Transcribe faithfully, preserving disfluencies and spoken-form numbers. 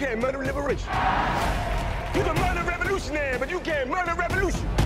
can't murder liberation. You're the murder revolutionary, but you can't murder revolution.